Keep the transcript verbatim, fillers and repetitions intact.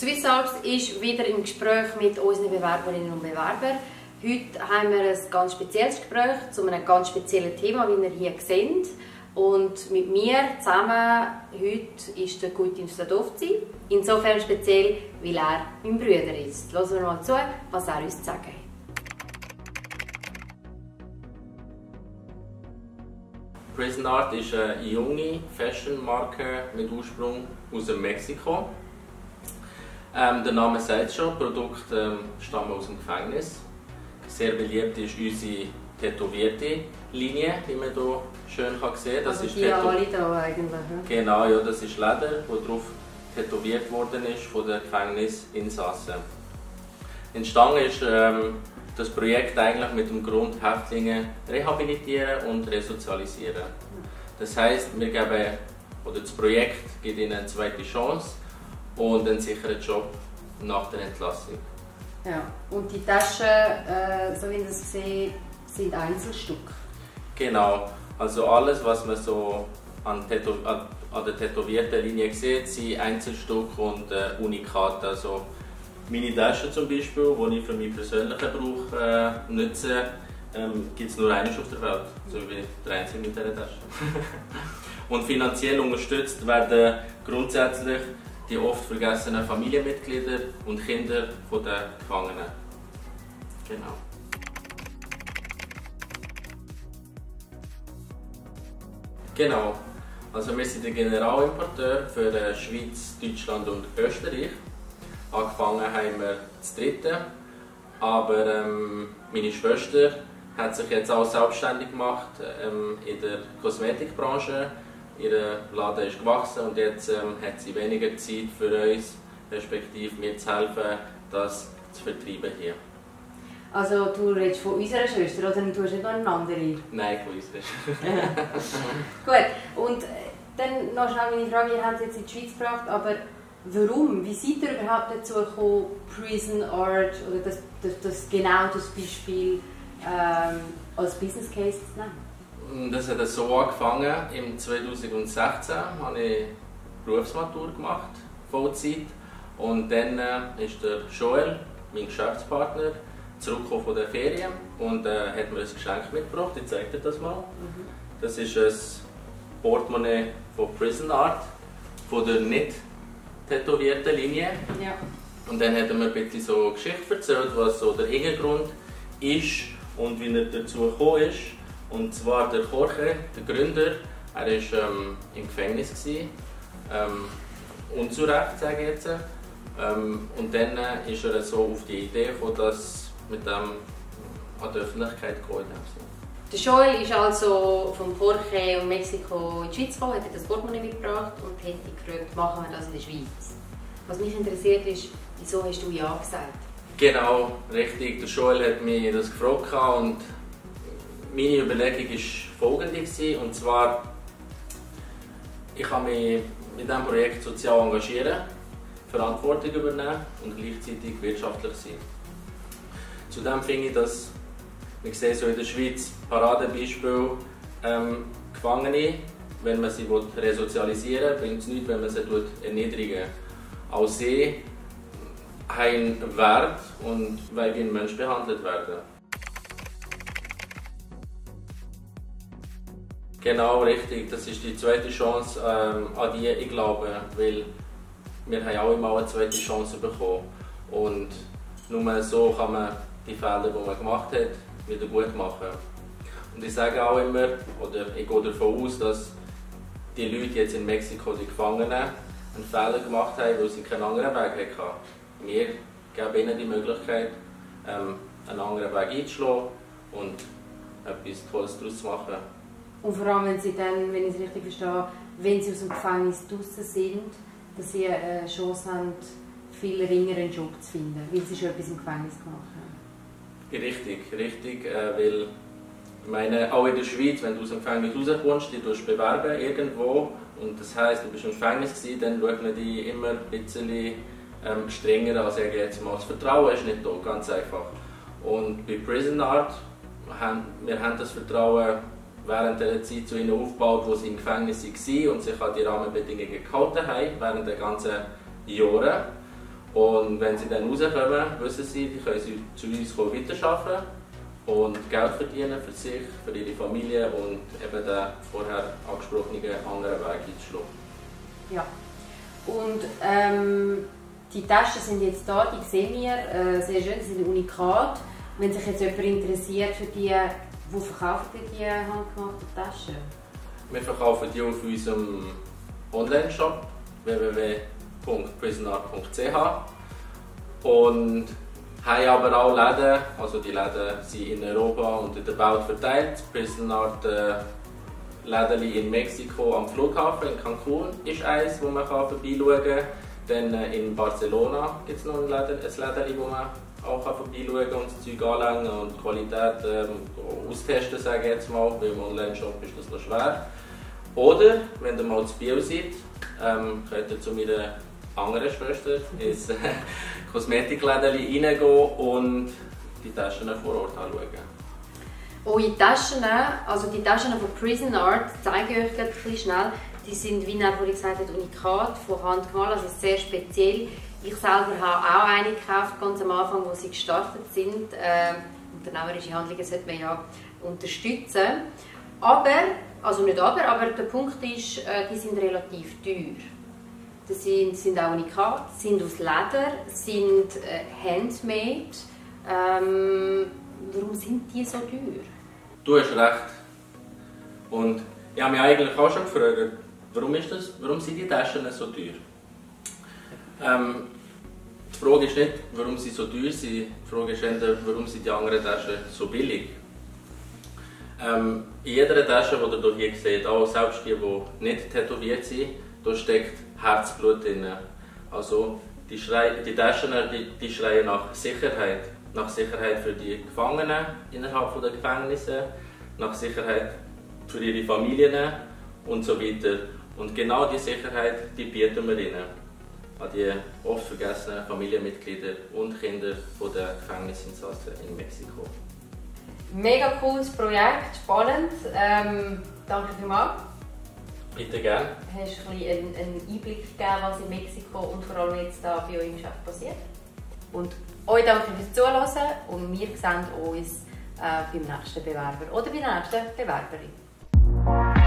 Swiss Alps ist wieder im Gespräch mit unseren Bewerberinnen und Bewerbern. Heute haben wir ein ganz spezielles Gespräch zu einem ganz speziellen Thema, wie ihr hier seht. Und mit mir zusammen heute ist der Gutin Sadovci. Insofern speziell, weil er mein Bruder ist. Hören wir mal zu, was er uns zu sagen hat. Prisonart ist eine junge Fashion-Marke mit Ursprung aus Mexiko. Ähm, der Name sagt schon, Produkte ähm, stammen aus dem Gefängnis. Sehr beliebt ist unsere tätowierte Linie, die man hier schön kann sehen kann. Also ist die alle hier eigentlich. Genau, ja, das ist Leder, das darauf tätowiert worden ist von den Gefängnisinsassen. Entstanden ist ähm, das Projekt eigentlich mit dem Grund, Häftlinge rehabilitieren und resozialisieren. Das heisst, wir geben, oder das Projekt gibt ihnen eine zweite Chance und einen sicheren Job nach der Entlassung. Ja, und die Taschen, äh, so wie ich das sehe, sind Einzelstück. Genau, also alles, was man so an, Tätow an, an der tätowierten Linie sieht, sind Einzelstücke und äh, Unikate. Also meine Taschen zum Beispiel, die ich für meinen persönlichen Gebrauch äh, nutze, ähm, gibt es nur eines auf der Welt, so wie der einzige mit dieser Tasche. Und finanziell unterstützt werden grundsätzlich die oft vergessenen Familienmitglieder und Kinder der Gefangenen. Genau. Genau. Also wir sind der Generalimporteur für die Schweiz, Deutschland und Österreich. Angefangen haben wir das dritte, aber ähm, meine Schwester hat sich jetzt auch selbstständig gemacht ähm, in der Kosmetikbranche. Ihr Laden ist gewachsen und jetzt ähm, hat sie weniger Zeit für uns, respektive mir zu helfen, das zu vertreiben hier. Also du redest von unserer Schwester, oder du hast nicht noch eine andere? Nein, von unserer. Gut, und dann noch schnell meine Frage, ihr habt es jetzt in die Schweiz gebracht, aber warum? Wie seid ihr überhaupt dazu gekommen, Prison Art oder das, das, das genau das Beispiel ähm, als Business Case zu nehmen? Das hat so angefangen. Im zweitausendsechzehn habe ich Berufsmatur gemacht, Vollzeit. Und dann äh, ist der Joel, mein Geschäftspartner, zurückgekommen von den Ferien und äh, hat mir ein Geschenk mitgebracht. Ich zeige dir das mal. Mhm. Das ist ein Portemonnaie von Prisonart, von der nicht tätowierten Linie. Ja. Und dann hat er mir ein bisschen so Geschichte erzählt, was so der Hintergrund ist und wie er dazu gekommen ist. Und zwar der Jorge, der Gründer, er war ähm, im Gefängnis, gewesen, ähm, unzurecht, sage ich jetzt. Ähm, und dann äh, ist er so auf die Idee gekommen, dass mit dem an die Öffentlichkeit geholt hat. Der Joel ist also von Jorge und Mexiko in die Schweiz gekommen, hat das Portemonnaie mitgebracht und hat gefragt, machen wir das in der Schweiz? Was mich interessiert ist, wieso hast du Ja gesagt? Genau, richtig. Der Joel hat mich das gefragt und meine Überlegung war folgende, und zwar, ich kann mich mit diesem Projekt sozial engagieren, Verantwortung übernehmen und gleichzeitig wirtschaftlich sein. Zudem finde ich, dass wir sehen so in der Schweiz Paradebeispiel, ähm, Gefangene, wenn man sie resozialisieren will, bringt es nichts, wenn man sie erniedrigen. Auch sie haben einen Wert und wollen wie ein Mensch behandelt werden. Genau, richtig. Das ist die zweite Chance, ähm, an die ich glaube, weil wir haben alle mal eine zweite Chance bekommen. Und nur so kann man die Fehler, die man gemacht hat, wieder gut machen. Und ich sage auch immer, oder ich gehe davon aus, dass die Leute jetzt in Mexiko, die Gefangenen, einen Fehler gemacht haben, weil sie keinen anderen Weg hatten. Wir geben ihnen die Möglichkeit, ähm, einen anderen Weg einzuschlagen und etwas Tolles daraus zu machen. Und vor allem, wenn sie dann, wenn ich es richtig verstehe, wenn sie aus dem Gefängnis draußen sind, dass sie eine Chance haben, viel länger einen Job zu finden, weil sie schon etwas im Gefängnis gemacht haben. Richtig, richtig, äh, weil ich meine, auch in der Schweiz, wenn du aus dem Gefängnis rauskommst, dich tust bewerben irgendwo und das heisst, du bist im Gefängnis gewesen, dann schaut man dich immer ein bisschen ähm, strenger an, sage ich jetzt mal. Das Vertrauen ist nicht da, ganz einfach. Und bei Prisonart haben wir haben das Vertrauen während der Zeit zu ihnen aufgebaut, wo sie im Gefängnis waren und sich an die Rahmenbedingungen gehalten haben, während der ganzen Jahre. Und wenn sie dann rauskommen, wissen sie, die können sie zu uns weiterarbeiten und Geld verdienen für sich, für ihre Familie und eben den vorher angesprochenen anderen Weg einzuschlagen. Ja. Und ähm, die Taschen sind jetzt da, die sehen wir, äh, sehr schön, sie sind unikat. Wenn sich jetzt jemand interessiert für die, wo verkauft ihr die handgemachten Taschen? Wir verkaufen die auf unserem Online-Shop w w w punkt prisonart punkt c h und haben aber auch Läden, also die Läden sind in Europa und in der Welt verteilt. Prisonart äh, Läden in Mexiko am Flughafen in Cancun ist eins, wo man vorbeischauen kann. Dann äh, in Barcelona gibt es noch ein Läden, ein Läden, wo man auch vorbeischauen kann und das Zeug anlängen und die Qualität äh, austesten, sage ich jetzt mal, weil im Online-Shop ist das noch schwer. Oder, wenn ihr mal zu Biel seid, ähm, könnt ihr zu meiner anderen Schwester ins äh, Kosmetikläden reingehen und die Taschen vor Ort anschauen. Eure Taschen, also die Taschen von Prisonart, zeige ich euch ein bisschen schnell. Die sind, wie er vorhin gesagt hat, unikat, von Hand gemalt, also sehr speziell. Ich selber habe auch eine gekauft, ganz am Anfang, wo sie gestartet sind. Äh, unternehmerische Handlungen sollte man ja unterstützen. Aber, also nicht aber, aber der Punkt ist, äh, die sind relativ teuer. Die sind, sind auch unikat, sind aus Leder, sind äh, handmade. Ähm, warum sind die so teuer? Du hast recht. Und ich habe mich eigentlich auch schon gefragt, warum, ist das, warum sind die Taschen so teuer? Ähm, die Frage ist nicht, warum sie so teuer sind, die Frage ist eher, warum sind die anderen Taschen so billig? Ähm, in jeder Tasche, die ihr hier seht, auch selbst die, die nicht tätowiert sind, da steckt Herzblut drin. Also die, Schrei die Taschen die, die schreien nach Sicherheit. Nach Sicherheit für die Gefangenen innerhalb der Gefängnisse, nach Sicherheit für ihre Familien und so weiter. Und genau diese Sicherheit die bieten wir ihnen, an die oft vergessenen Familienmitglieder und Kinder der Gefängnisinsassen in Mexiko. Mega cooles Projekt, spannend. Ähm, danke vielmals. Bitte gerne. Du hast ein bisschen einen, einen Einblick gegeben, was in Mexiko und vor allem jetzt da bei euch im Geschäft passiert. Und euch danke fürs Zuhören und wir sehen uns äh, beim nächsten Bewerber oder bei der nächsten Bewerberin.